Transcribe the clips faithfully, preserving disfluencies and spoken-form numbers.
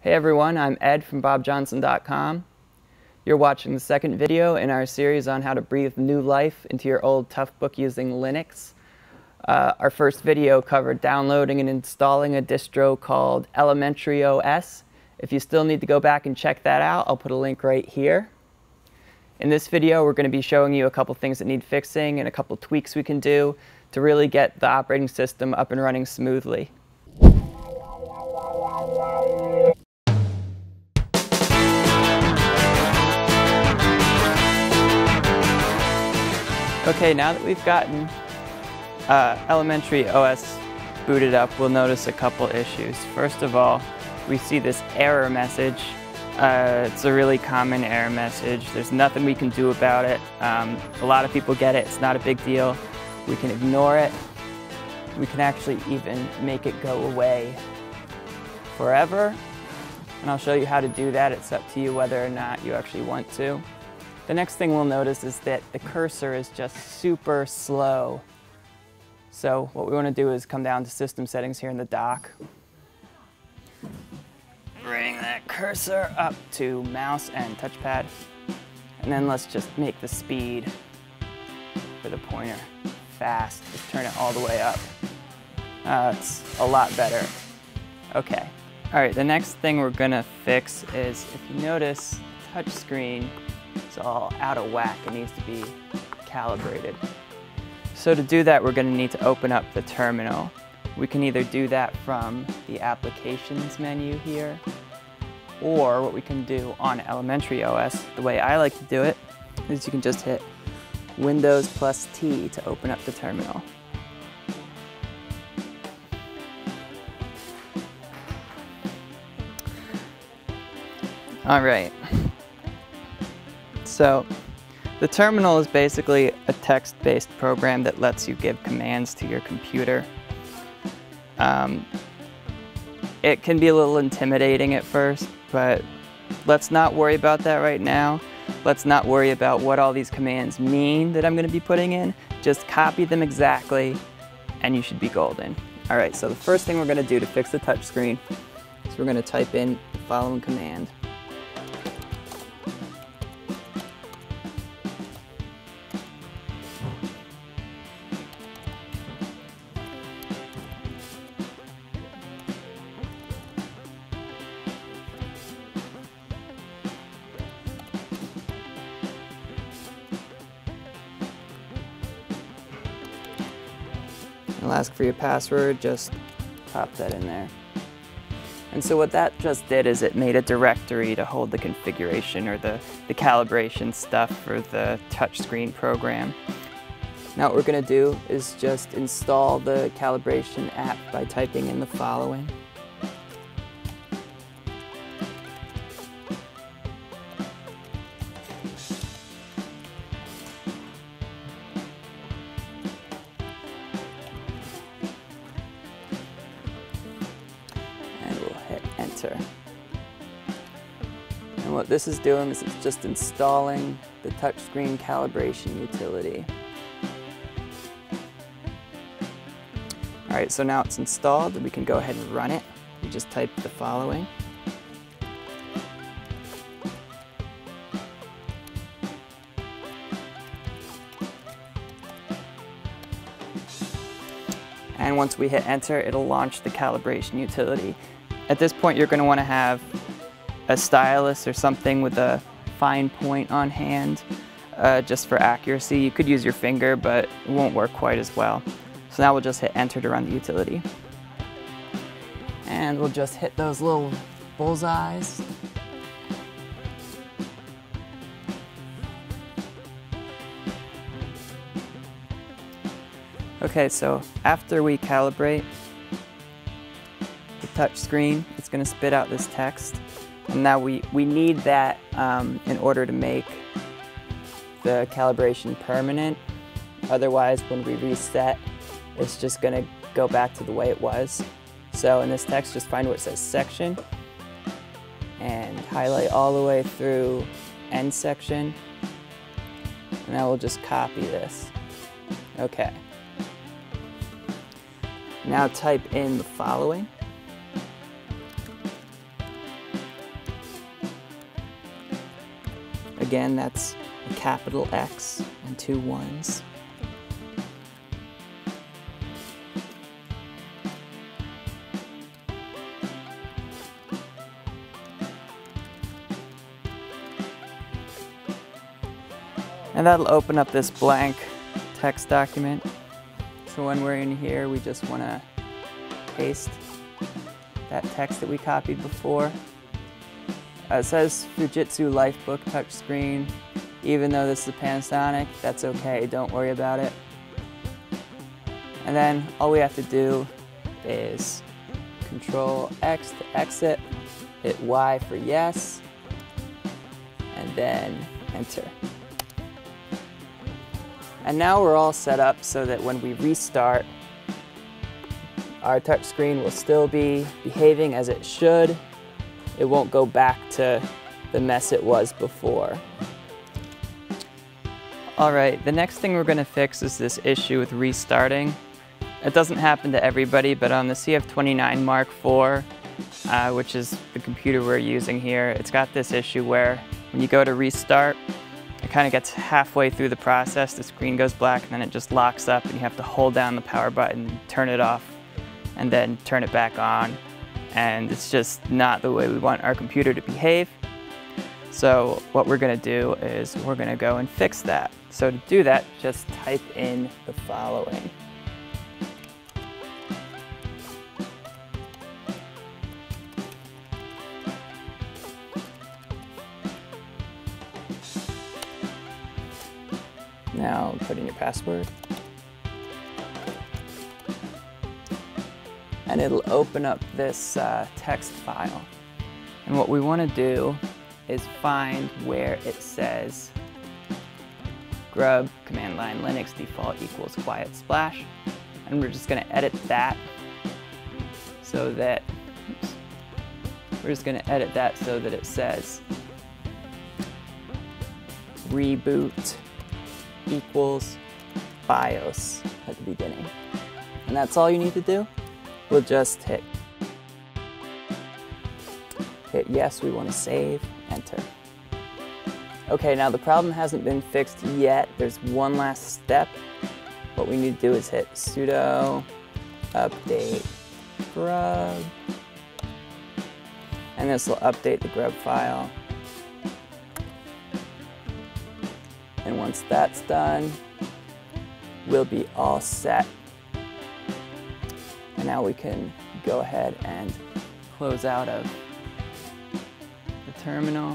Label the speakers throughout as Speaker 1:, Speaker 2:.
Speaker 1: Hey everyone, I'm Ed from bob johnson dot com. You're watching the second video in our series on how to breathe new life into your old Toughbook using Linux. Uh, our first video covered downloading and installing a distro called Elementary O S. If you still need to go back and check that out, I'll put a link right here. In this video, we're going to be showing you a couple things that need fixing and a couple tweaks we can do to really get the operating system up and running smoothly. Okay, now that we've gotten uh, Elementary O S booted up, we'll notice a couple issues. First of all, we see this error message. Uh, it's a really common error message. There's nothing we can do about it. Um, a lot of people get it. It's not a big deal. We can ignore it. We can actually even make it go away forever. And I'll show you how to do that. It's up to you whether or not you actually want to. The next thing we'll notice is that the cursor is just super slow. So what we want to do is come down to System Settings here in the dock. Bring that cursor up to mouse and touchpad. And then let's just make the speed for the pointer fast. Just turn it all the way up. Uh, it's a lot better. Okay. All right, the next thing we're gonna fix is, if you notice, the touch screen is all out of whack. It needs to be calibrated. So to do that, we're gonna need to open up the terminal. We can either do that from the Applications menu here, or what we can do on Elementary O S, the way I like to do it, is you can just hit Windows plus T to open up the terminal. All right. So the terminal is basically a text-based program that lets you give commands to your computer. Um, it can be a little intimidating at first, but let's not worry about that right now. Let's not worry about what all these commands mean that I'm going to be putting in. Just copy them exactly, and you should be golden. All right, so the first thing we're going to do to fix the touch screen is we're going to type in the following command. It'll ask for your password, just pop that in there. And so what that just did is it made a directory to hold the configuration or the, the calibration stuff for the touchscreen program. Now what we're going to do is just install the calibration app by typing in the following. And what this is doing is it's just installing the touchscreen calibration utility. All right, so now it's installed, we can go ahead and run it. We just type the following. And once we hit enter, it'll launch the calibration utility. At this point, you're going to want to have a stylus or something with a fine point on hand, uh, just for accuracy. You could use your finger, but it won't work quite as well. So now we'll just hit enter to run the utility. And we'll just hit those little bullseyes. Okay, so after we calibrate the touch screen, it's going to spit out this text. And now we, we need that um, in order to make the calibration permanent. Otherwise, when we reset, it's just going to go back to the way it was. So in this text, just find where it says section and highlight all the way through end section. And now we'll just copy this. Okay. Now type in the following. again, that's a capital X and two ones. And that'll open up this blank text document. So when we're in here, we just want to paste that text that we copied before. Uh, it says Fujitsu Lifebook touchscreen. Even though this is a Panasonic, that's okay, don't worry about it. And then all we have to do is Control X to exit, hit Y for yes, and then enter. And now we're all set up so that when we restart, our touchscreen will still be behaving as it should. It won't go back to the mess it was before. All right, the next thing we're gonna fix is this issue with restarting. It doesn't happen to everybody, but on the C F twenty-nine Mark four, uh, which is the computer we're using here, it's got this issue where when you go to restart, it kind of gets halfway through the process, the screen goes black, and then it just locks up and you have to hold down the power button, turn it off, and then turn it back on. And it's just not the way we want our computer to behave. So what we're gonna do is we're gonna go and fix that. So to do that, just type in the following. Now put in your password. And it'll open up this uh, text file. And what we want to do is find where it says grub command line Linux default equals quiet splash. And we're just going to edit that so that, oops, we're just going to edit that so that it says reboot equals BIOS at the beginning. And that's all you need to do. We'll just hit, hit yes, we want to save, enter. Okay, now the problem hasn't been fixed yet. There's one last step. What we need to do is hit sudo update grub. And this will update the grub file. And once that's done, we'll be all set. And now we can go ahead and close out of the terminal,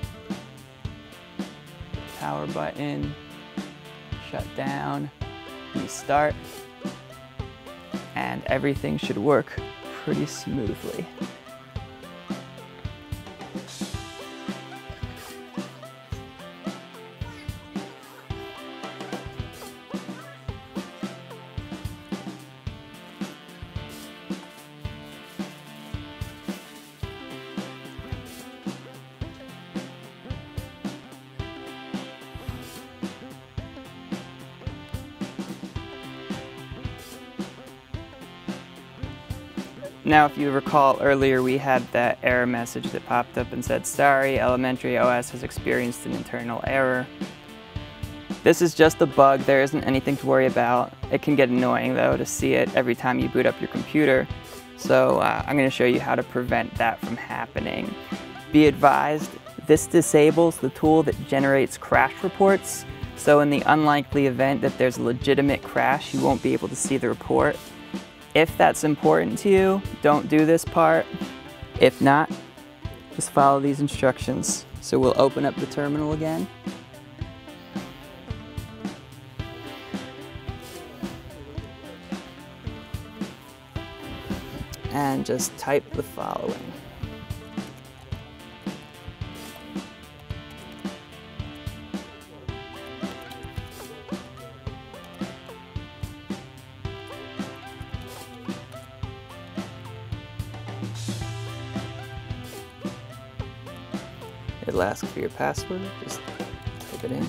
Speaker 1: power button, shut down, restart, and everything should work pretty smoothly. Now, if you recall earlier, we had that error message that popped up and said, sorry, Elementary O S has experienced an internal error. This is just a bug. There isn't anything to worry about. It can get annoying, though, to see it every time you boot up your computer. So uh, I'm going to show you how to prevent that from happening. Be advised, this disables the tool that generates crash reports. So in the unlikely event that there's a legitimate crash, you won't be able to see the report. If that's important to you, don't do this part. If not, just follow these instructions. So we'll open up the terminal again. And just type the following. It'll ask for your password, just type it in.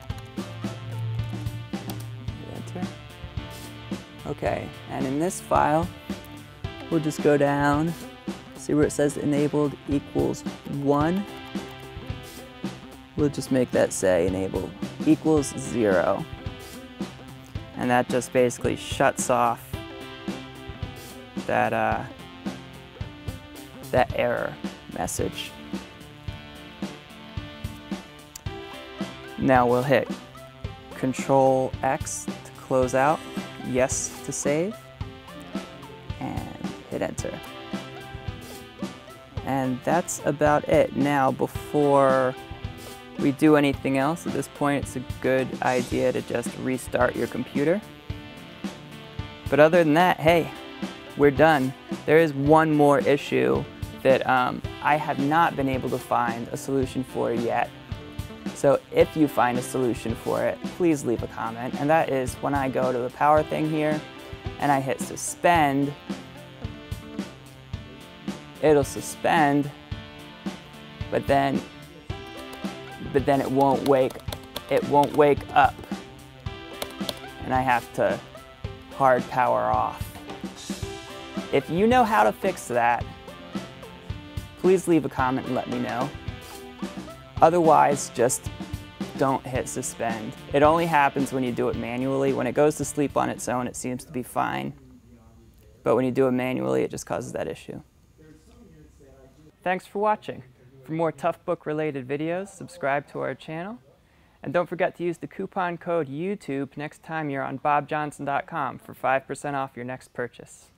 Speaker 1: Enter. Okay, and in this file, we'll just go down, see where it says enabled equals one. we'll just make that say enable equals zero. And that just basically shuts off that, uh, that error message. Now we'll hit Control X to close out, yes to save, and hit enter. And that's about it. Now, before we do anything else, at this point it's a good idea to just restart your computer. But other than that, hey, we're done. There is one more issue that um, I have not been able to find a solution for yet. So if you find a solution for it, please leave a comment. And that is when I go to the power thing here and I hit suspend, it'll suspend, but then but then it won't wake it won't wake up. And I have to hard power off. If you know how to fix that, please leave a comment and let me know. Otherwise, just don't hit suspend. It only happens when you do it manually. When it goes to sleep on its own, it seems to be fine. But when you do it manually, it just causes that issue. Thanks for watching. For more Toughbook related videos, subscribe to our channel. And don't forget to use the coupon code YouTube next time you're on bob johnson dot com for five percent off your next purchase.